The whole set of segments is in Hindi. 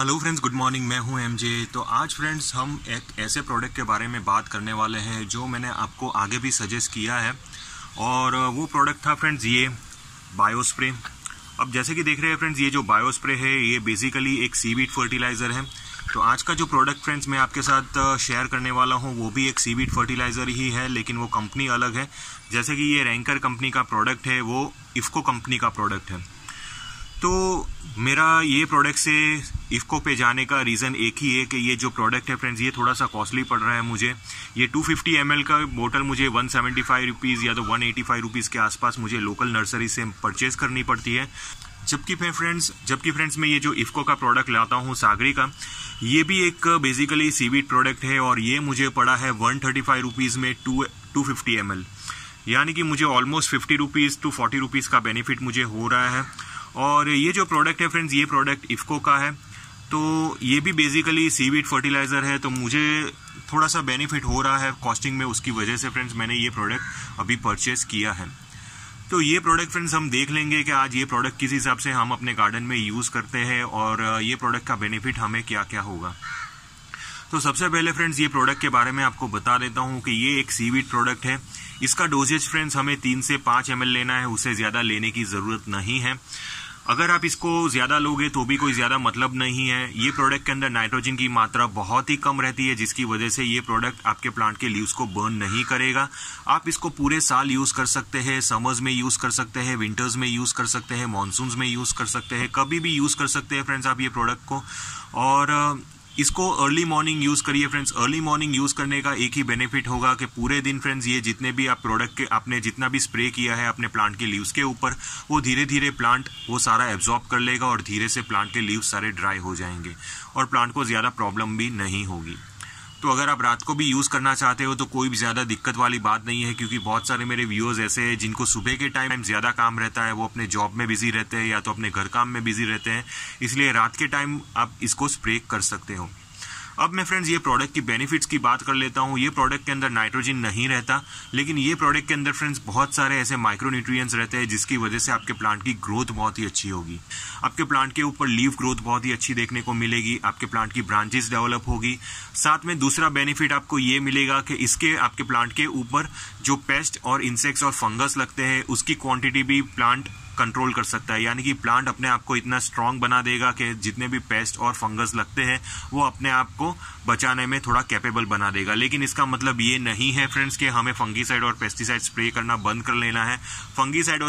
Hello friends, good morning. मैं हूं एमजे। तो आज फ्रेंड्स हम एक ऐसे प्रोडक्ट के बारे में बात करने वाले हैं जो मैंने आपको आगे भी सजेस्ट किया है, और वो प्रोडक्ट था फ्रेंड्स ये बायो स्प्रे। अब जैसे कि देख रहे हैं फ्रेंड्स, ये जो बायो स्प्रे है ये बेसिकली एक सीवीड फर्टिलाइज़र है। तो आज का जो प्रोडक्ट फ्रेंड्स मैं आपके साथ शेयर करने वाला हूँ वो भी एक सीवीड फर्टिलाइज़र ही है, लेकिन वो कंपनी अलग है। जैसे कि ये रैंकर कंपनी का प्रोडक्ट है, वो इफ्को कंपनी का प्रोडक्ट है। तो मेरा ये प्रोडक्ट से इफ्को पे जाने का रीज़न एक ही है कि ये जो प्रोडक्ट है फ्रेंड्स ये थोड़ा सा कॉस्टली पड़ रहा है मुझे। ये 250 ml का बोतल मुझे 175 रुपीज़ या तो 185 रुपीज़ के आसपास मुझे लोकल नर्सरी से परचेज़ करनी पड़ती है। जबकि फ्रेंड्स मैं ये जो इफ्को का प्रोडक्ट लाता हूँ सागरी का, ये भी एक बेसिकली सीवीड प्रोडक्ट है, और ये मुझे पड़ा है 135 रुपीज़ में 250 ml, यानी कि मुझे ऑलमोस्ट 50 रुपीज़ टू 40 रुपीज़ का बेनिफिट मुझे हो रहा है। और ये जो प्रोडक्ट है फ्रेंड्स, ये प्रोडक्ट इफ्को का है, तो ये भी बेसिकली सीवीड फर्टिलाइज़र है, तो मुझे थोड़ा सा बेनिफिट हो रहा है कॉस्टिंग में। उसकी वजह से फ्रेंड्स मैंने ये प्रोडक्ट अभी परचेस किया है। तो ये प्रोडक्ट फ्रेंड्स हम देख लेंगे कि आज ये प्रोडक्ट किस हिसाब से हम अपने गार्डन में यूज़ करते हैं, और ये प्रोडक्ट का बेनिफिट हमें क्या क्या होगा। तो सबसे पहले फ्रेंड्स ये प्रोडक्ट के बारे में आपको बता देता हूँ कि ये एक सीवीड प्रोडक्ट है। इसका डोजेज फ्रेंड्स हमें 3 से 5 ml लेना है, उससे ज़्यादा लेने की ज़रूरत नहीं है। अगर आप इसको ज़्यादा लोगे तो भी कोई ज़्यादा मतलब नहीं है। ये प्रोडक्ट के अंदर नाइट्रोजन की मात्रा बहुत ही कम रहती है, जिसकी वजह से ये प्रोडक्ट आपके प्लांट के लीव्स को बर्न नहीं करेगा। आप इसको पूरे साल यूज़ कर सकते हैं, समर्स में यूज़ कर सकते हैं, विंटर्स में यूज़ कर सकते हैं, मानसून्स में यूज़ कर सकते हैं, कभी भी यूज़ कर सकते हैं फ्रेंड्स आप ये प्रोडक्ट को। और इसको अर्ली मॉर्निंग यूज़ करिए फ्रेंड्स। अर्ली मॉर्निंग यूज़ करने का एक ही बेनिफिट होगा कि पूरे दिन फ्रेंड्स ये जितने भी आप प्रोडक्ट के आपने जितना भी स्प्रे किया है अपने प्लांट के लीव्स के ऊपर, वो धीरे धीरे प्लांट वो सारा एब्जॉर्ब कर लेगा, और धीरे से प्लांट के लीव्स सारे ड्राई हो जाएंगे, और प्लांट को ज़्यादा प्रॉब्लम भी नहीं होगी। तो अगर आप रात को भी यूज़ करना चाहते हो तो कोई भी ज़्यादा दिक्कत वाली बात नहीं है, क्योंकि बहुत सारे मेरे व्यूअर्स ऐसे हैं जिनको सुबह के टाइम ज़्यादा काम रहता है, वो अपने जॉब में बिजी रहते हैं या तो अपने घर काम में बिजी रहते हैं, इसलिए रात के टाइम आप इसको स्प्रे कर सकते हो। अब मैं फ्रेंड्स ये प्रोडक्ट की बेनिफिट्स की बात कर लेता हूँ। ये प्रोडक्ट के अंदर नाइट्रोजन नहीं रहता, लेकिन ये प्रोडक्ट के अंदर फ्रेंड्स बहुत सारे ऐसे माइक्रोन्यूट्रिएंट्स रहते हैं जिसकी वजह से आपके प्लांट की ग्रोथ बहुत ही अच्छी होगी। आपके प्लांट के ऊपर लीफ ग्रोथ बहुत ही अच्छी देखने को मिलेगी, आपके प्लांट की ब्रांचेस डेवलप होगी। साथ में दूसरा बेनिफिट आपको ये मिलेगा कि इसके आपके प्लांट के ऊपर जो पेस्ट और इंसेक्ट्स और फंगस लगते हैं उसकी क्वांटिटी भी प्लांट कंट्रोल कर सकता है, यानी कि प्लांट अपने आप को इतना स्ट्रांग बना देगा कि जितने भी पेस्ट और फंगस लगते हैं वो अपने आप को बचाने में थोड़ा कैपेबल बना देगा। लेकिन इसका मतलब ये नहीं है फ्रेंड्स कि हमें फंगीसाइड और पेस्टिसाइड स्प्रे करना बंद कर लेना है। फंगीसाइड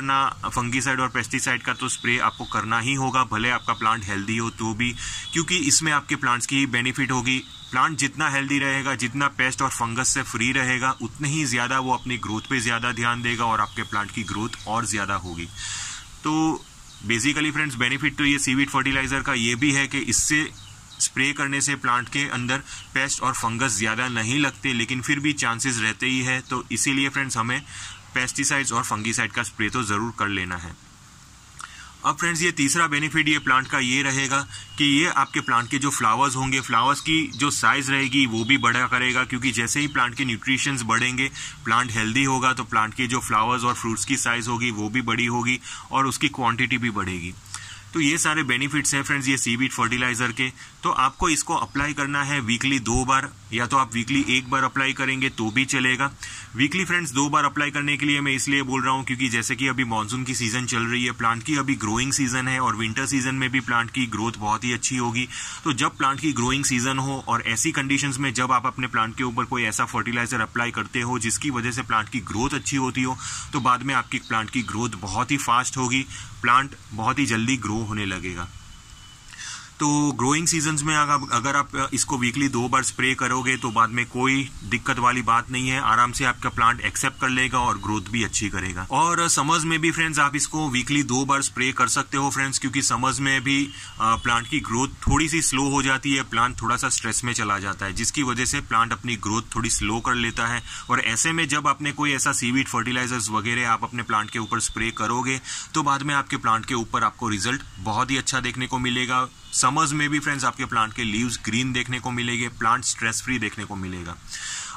और पेस्टिसाइड का तो स्प्रे आपको करना ही होगा, भले आपका प्लांट हेल्दी हो तो भी, क्योंकि इसमें आपके प्लांट्स की बेनिफिट होगी। प्लांट जितना हेल्दी रहेगा, जितना पेस्ट और फंगस से फ्री रहेगा, उतने ही ज़्यादा वो अपनी ग्रोथ पे ज़्यादा ध्यान देगा, और आपके प्लांट की ग्रोथ और ज़्यादा होगी। तो बेसिकली फ्रेंड्स बेनिफिट तो ये सीवीड फर्टिलाइज़र का ये भी है कि इससे स्प्रे करने से प्लांट के अंदर पेस्ट और फंगस ज़्यादा नहीं लगते, लेकिन फिर भी चांसेस रहते ही है। तो इसीलिए फ्रेंड्स हमें पेस्टिसाइड्स और फंगीसाइड का स्प्रे तो ज़रूर कर लेना है। अब फ्रेंड्स ये तीसरा बेनिफिट ये प्लांट का ये रहेगा कि ये आपके प्लांट के जो फ्लावर्स होंगे, फ्लावर्स की जो साइज़ रहेगी वो भी बढ़ा करेगा, क्योंकि जैसे ही प्लांट के न्यूट्रिशंस बढ़ेंगे, प्लांट हेल्दी होगा, तो प्लांट के जो फ्लावर्स और फ्रूट्स की साइज़ होगी वो भी बड़ी होगी, और उसकी क्वांटिटी भी बढ़ेगी। तो ये सारे बेनिफिट्स हैं फ्रेंड्स ये सीवीड फर्टिलाइज़र के। तो आपको इसको अप्लाई करना है वीकली 2 बार, या तो आप वीकली 1 बार अप्लाई करेंगे तो भी चलेगा। वीकली फ्रेंड्स 2 बार अप्लाई करने के लिए मैं इसलिए बोल रहा हूँ क्योंकि जैसे कि अभी मानसून की सीज़न चल रही है, प्लांट की अभी ग्रोइंग सीज़न है, और विंटर सीज़न में भी प्लांट की ग्रोथ बहुत ही अच्छी होगी। तो जब प्लांट की ग्रोइंग सीज़न हो और ऐसी कंडीशंस में जब आप अपने प्लांट के ऊपर कोई ऐसा फर्टिलाइज़र अप्लाई करते हो जिसकी वजह से प्लांट की ग्रोथ अच्छी होती हो, तो बाद में आपकी प्लांट की ग्रोथ बहुत ही फास्ट होगी, प्लांट बहुत ही जल्दी ग्रो होने लगेगा। तो ग्रोइंग सीजन्स में अगर आप इसको वीकली 2 बार स्प्रे करोगे तो बाद में कोई दिक्कत वाली बात नहीं है, आराम से आपका प्लांट एक्सेप्ट कर लेगा और ग्रोथ भी अच्छी करेगा। और समर्स में भी फ्रेंड्स आप इसको वीकली 2 बार स्प्रे कर सकते हो फ्रेंड्स, क्योंकि समर्स में भी प्लांट की ग्रोथ थोड़ी सी स्लो हो जाती है, प्लांट थोड़ा सा स्ट्रेस में चला जाता है, जिसकी वजह से प्लांट अपनी ग्रोथ थोड़ी स्लो कर लेता है। और ऐसे में जब आपने कोई ऐसा सीवीड फर्टिलाइजर्स वगैरह आप अपने प्लांट के ऊपर स्प्रे करोगे तो बाद में आपके प्लांट के ऊपर आपको रिजल्ट बहुत ही अच्छा देखने को मिलेगा। समर्स में भी फ्रेंड्स आपके प्लांट के लीव्स ग्रीन देखने को मिलेंगे, प्लांट स्ट्रेस फ्री देखने को मिलेगा।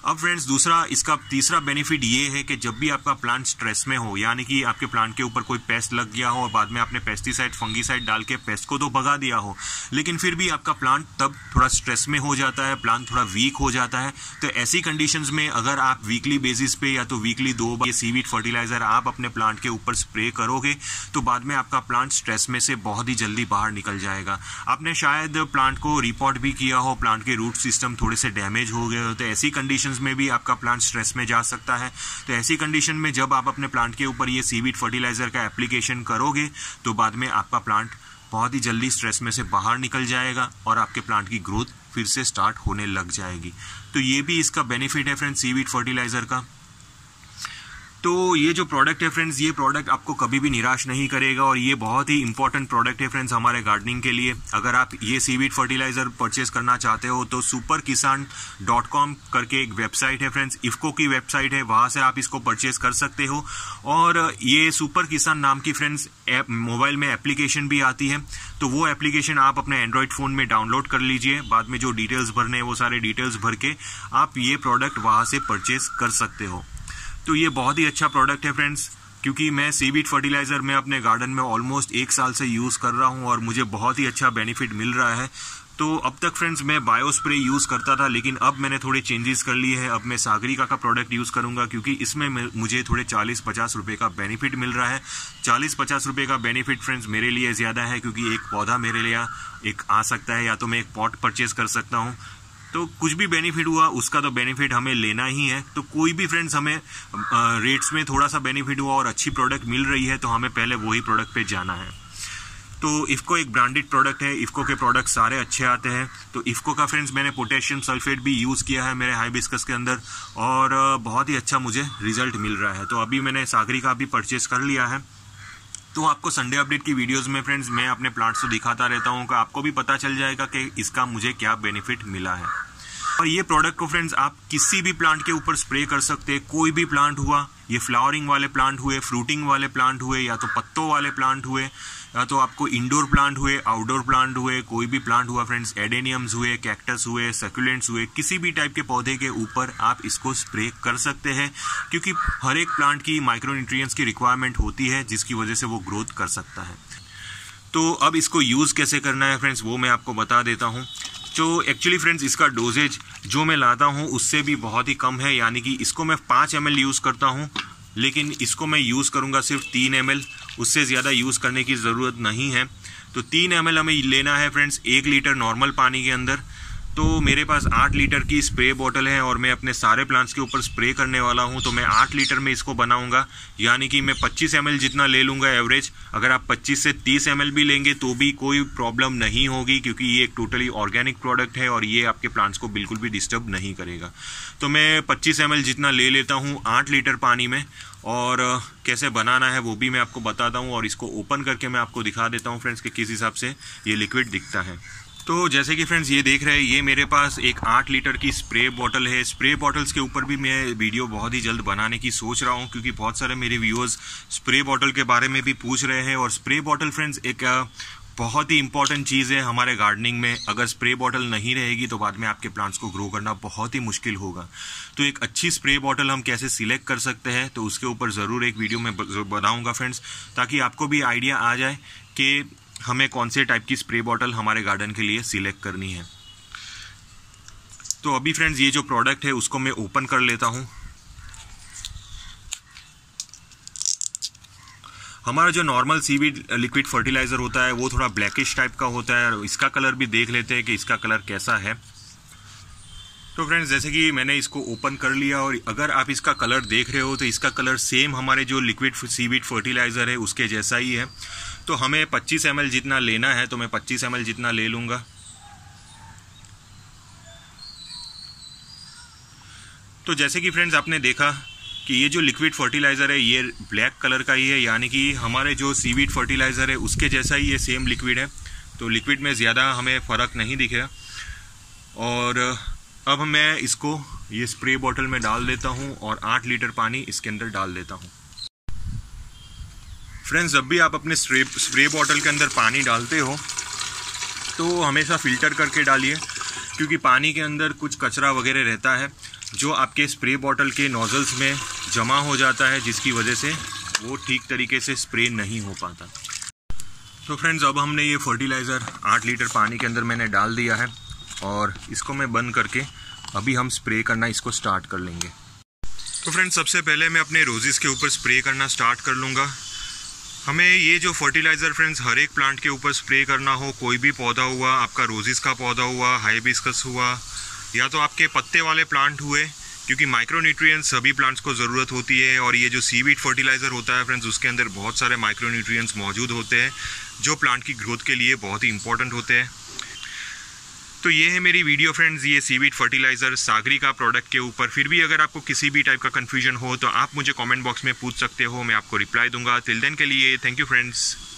अब फ्रेंड्स दूसरा इसका तीसरा बेनिफिट ये है कि जब भी आपका प्लांट स्ट्रेस में हो, यानी कि आपके प्लांट के ऊपर कोई पेस्ट लग गया हो और बाद में आपने पेस्टिसाइड फंगीसाइड डाल के पेस्ट को तो भगा दिया हो, लेकिन फिर भी आपका प्लांट तब थोड़ा स्ट्रेस में हो जाता है, प्लांट थोड़ा वीक हो जाता है, तो ऐसी कंडीशंस में अगर आप वीकली बेसिस पे या तो वीकली 2 बार ये सीवीड फर्टिलाइजर आप अपने प्लांट के ऊपर स्प्रे करोगे तो बाद में आपका प्लांट स्ट्रेस में से बहुत ही जल्दी बाहर निकल जाएगा। आपने शायद प्लांट को रिपोर्ट भी किया हो, प्लांट के रूट सिस्टम थोड़े से डैमेज हो गए हो, तो ऐसी कंडीशंस में भी आपका प्लांट स्ट्रेस में जा सकता है। तो ऐसी कंडीशन में जब आप अपने प्लांट के ऊपर ये सीवीड फर्टिलाइजर का एप्लीकेशन करोगे तो बाद में आपका प्लांट बहुत ही जल्दी स्ट्रेस में से बाहर निकल जाएगा और आपके प्लांट की ग्रोथ फिर से स्टार्ट होने लग जाएगी। तो ये भी इसका बेनिफिट है फ्रेंड्स सीवीड फर्टिलाइजर का। तो ये जो प्रोडक्ट है फ्रेंड्स, ये प्रोडक्ट आपको कभी भी निराश नहीं करेगा और ये बहुत ही इंपॉर्टेंट प्रोडक्ट है फ्रेंड्स हमारे गार्डनिंग के लिए। अगर आप ये सीवीड फर्टिलाइजर परचेस करना चाहते हो तो superkisan.com करके एक वेबसाइट है फ्रेंड्स, इफ्को की वेबसाइट है, वहां से आप इसको परचेस कर सकते हो। और ये सुपर किसान नाम की फ्रेंड्स ऐप मोबाइल में एप्लीकेशन भी आती है, तो वो एप्लीकेशन आप अपने एंड्रॉयड फोन में डाउनलोड कर लीजिए। बाद में जो डिटेल्स भरने हैं वो सारे डिटेल्स भर के आप ये प्रोडक्ट वहां से परचेस कर सकते हो। तो ये बहुत ही अच्छा प्रोडक्ट है फ्रेंड्स, क्योंकि मैं सीवीड फर्टिलाइजर में अपने गार्डन में ऑलमोस्ट 1 साल से यूज कर रहा हूं और मुझे बहुत ही अच्छा बेनिफिट मिल रहा है। तो अब तक फ्रेंड्स मैं बायो स्प्रे यूज करता था, लेकिन अब मैंने थोड़े चेंजेस कर लिए हैं। अब मैं सागरिका का प्रोडक्ट यूज करूंगा, क्योंकि इसमें मुझे थोड़े 40-50 रुपए का बेनिफिट मिल रहा है। 40-50 रुपए का बेनिफिट फ्रेंड्स मेरे लिए ज्यादा है, क्योंकि एक पौधा मेरे लिए एक आ सकता है, या तो मैं एक पॉट परचेज कर सकता हूँ। तो कुछ भी बेनिफिट हुआ उसका तो बेनिफिट हमें लेना ही है। तो कोई भी फ्रेंड्स हमें रेट्स में थोड़ा सा बेनिफिट हुआ और अच्छी प्रोडक्ट मिल रही है तो हमें पहले वही प्रोडक्ट पे जाना है। तो इफ्को एक ब्रांडेड प्रोडक्ट है, इफ्को के प्रोडक्ट सारे अच्छे आते हैं। तो इफ्को का फ्रेंड्स मैंने पोटेशियम सल्फेट भी यूज़ किया है मेरे हाइबिस्कस के अंदर और बहुत ही अच्छा मुझे रिजल्ट मिल रहा है। तो अभी मैंने सागरिका भी परचेज कर लिया है। तो आपको संडे अपडेट की वीडियोस में फ्रेंड्स मैं अपने प्लांट्स को दिखाता रहता हूँ कि आपको भी पता चल जाएगा कि इसका मुझे क्या बेनिफिट मिला है। और ये प्रोडक्ट को फ्रेंड्स आप किसी भी प्लांट के ऊपर स्प्रे कर सकते हैं। कोई भी प्लांट हुआ, ये फ्लावरिंग वाले प्लांट हुए, फ्रूटिंग वाले प्लांट हुए, या तो पत्तों वाले प्लांट हुए, या तो आपको इंडोर प्लांट हुए, आउटडोर प्लांट हुए, कोई भी प्लांट हुआ फ्रेंड्स, एडेनियम्स हुए, कैक्टस हुए, सकुलेंट्स हुए, किसी भी टाइप के पौधे के ऊपर आप इसको स्प्रे कर सकते हैं, क्योंकि हर एक प्लांट की माइक्रोन्यूट्रिएंट्स की रिक्वायरमेंट होती है जिसकी वजह से वो ग्रोथ कर सकता है। तो अब इसको यूज कैसे करना है फ्रेंड्स वो मैं आपको बता देता हूँ। तो एक्चुअली फ्रेंड्स इसका डोजेज जो मैं लाता हूँ उससे भी बहुत ही कम है, यानी कि इसको मैं 5 ml यूज करता हूँ, लेकिन इसको मैं यूज़ करूँगा सिर्फ 3 ml, उससे ज़्यादा यूज़ करने की ज़रूरत नहीं है। तो 3 ml हमें लेना है फ्रेंड्स 1 लीटर नॉर्मल पानी के अंदर। तो मेरे पास 8 लीटर की स्प्रे बॉटल है और मैं अपने सारे प्लांट्स के ऊपर स्प्रे करने वाला हूं, तो मैं 8 लीटर में इसको बनाऊंगा, यानी कि मैं 25 ml जितना ले लूंगा एवरेज। अगर आप 25 से 30 ml भी लेंगे तो भी कोई प्रॉब्लम नहीं होगी, क्योंकि ये एक टोटली ऑर्गेनिक प्रोडक्ट है और ये आपके प्लांट्स को बिल्कुल भी डिस्टर्ब नहीं करेगा। तो मैं 25 ml जितना ले लेता हूँ 8 लीटर पानी में, और कैसे बनाना है वो भी मैं आपको बताता हूँ और इसको ओपन करके मैं आपको दिखा देता हूँ फ्रेंड्स कि किस हिसाब से ये लिक्विड दिखता है। तो जैसे कि फ्रेंड्स ये देख रहे हैं, ये मेरे पास एक 8 लीटर की स्प्रे बॉटल है। स्प्रे बॉटल्स के ऊपर भी मैं वीडियो बहुत ही जल्द बनाने की सोच रहा हूँ, क्योंकि बहुत सारे मेरे व्यूअर्स स्प्रे बॉटल के बारे में भी पूछ रहे हैं। और स्प्रे बॉटल फ्रेंड्स एक बहुत ही इंपॉर्टेंट चीज़ है हमारे गार्डनिंग में। अगर स्प्रे बॉटल नहीं रहेगी तो बाद में आपके प्लांट्स को ग्रो करना बहुत ही मुश्किल होगा। तो एक अच्छी स्प्रे बॉटल हम कैसे सिलेक्ट कर सकते हैं, तो उसके ऊपर ज़रूर एक वीडियो में बनाऊंगा फ्रेंड्स, ताकि आपको भी आइडिया आ जाए कि हमें कौन से टाइप की स्प्रे बॉटल हमारे गार्डन के लिए सिलेक्ट करनी है। तो अभी फ्रेंड्स ये जो प्रोडक्ट है उसको मैं ओपन कर लेता हूं। हमारा जो नॉर्मल सीवीड लिक्विड फर्टिलाइजर होता है वो थोड़ा ब्लैकिश टाइप का होता है, और इसका कलर भी देख लेते हैं कि इसका कलर कैसा है। तो फ्रेंड्स जैसे कि मैंने इसको ओपन कर लिया, और अगर आप इसका कलर देख रहे हो तो इसका कलर सेम हमारे जो लिक्विड सीवीड फर्टिलाइजर है उसके जैसा ही है। तो हमें 25 ml जितना लेना है, तो मैं 25 ml जितना ले लूंगा। तो जैसे कि फ्रेंड्स आपने देखा कि ये जो लिक्विड फर्टिलाइजर है ये ब्लैक कलर का ही है, यानी कि हमारे जो सीवीड फर्टिलाइजर है उसके जैसा ही ये सेम लिक्विड है। तो लिक्विड में ज़्यादा हमें फ़र्क नहीं दिखेगा। और अब मैं इसको ये स्प्रे बॉटल में डाल देता हूँ और 8 लीटर पानी इसके अंदर डाल देता हूँ। फ्रेंड्स जब भी आप अपने स्प्रे बॉटल के अंदर पानी डालते हो तो हमेशा फ़िल्टर करके डालिए, क्योंकि पानी के अंदर कुछ कचरा वगैरह रहता है। जो आपके स्प्रे बॉटल के नोजल्स में जमा हो जाता है, जिसकी वजह से वो ठीक तरीके से स्प्रे नहीं हो पाता। तो फ्रेंड्स, अब हमने ये फर्टिलाइज़र 8 लीटर पानी के अंदर मैंने डाल दिया है और इसको मैं बंद करके अभी हम स्प्रे करना इसको स्टार्ट कर लेंगे। तो फ्रेंड्स, सबसे पहले मैं अपने रोजेस के ऊपर स्प्रे करना स्टार्ट कर लूँगा। हमें ये जो फर्टिलाइज़र फ्रेंड्स हर एक प्लांट के ऊपर स्प्रे करना हो, कोई भी पौधा हुआ, आपका रोजेस का पौधा हुआ, हाइबिस्कस हुआ, या तो आपके पत्ते वाले प्लांट हुए, क्योंकि माइक्रोन्यूट्रिएंट्स सभी प्लांट्स को ज़रूरत होती है। और ये जो सीवीड फर्टिलाइज़र होता है फ्रेंड्स, उसके अंदर बहुत सारे माइक्रोन्यूट्रिएंट्स मौजूद होते हैं जो प्लांट की ग्रोथ के लिए बहुत ही इंपॉर्टेंट होते हैं। तो ये है मेरी वीडियो फ्रेंड्स, ये सीवीड फर्टिलाइज़र सागरिका प्रोडक्ट के ऊपर। फिर भी अगर आपको किसी भी टाइप का कन्फ्यूजन हो तो आप मुझे कमेंट बॉक्स में पूछ सकते हो, मैं आपको रिप्लाई दूंगा। टिल देन के लिए थैंक यू फ्रेंड्स।